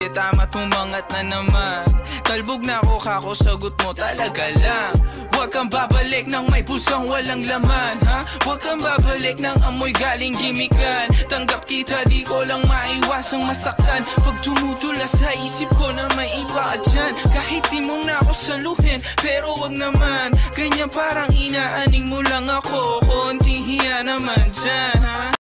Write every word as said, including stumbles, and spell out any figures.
tama tumangat na naman. Talbog na ako kako, sagot mo talaga lang. Huwag kang babalik ng may pusang walang laman, ha? Huwag kang babalik ng amoy galing gimikan. Tanggap kita, di ko lang maiwasang masaktan. Pag tumutula sa isip ko na may iba ka dyan. Kahit di mo na ako saluhin, pero wag naman. Ganyan parang inaaning mo lang ako, konting hiya naman dyan, ha?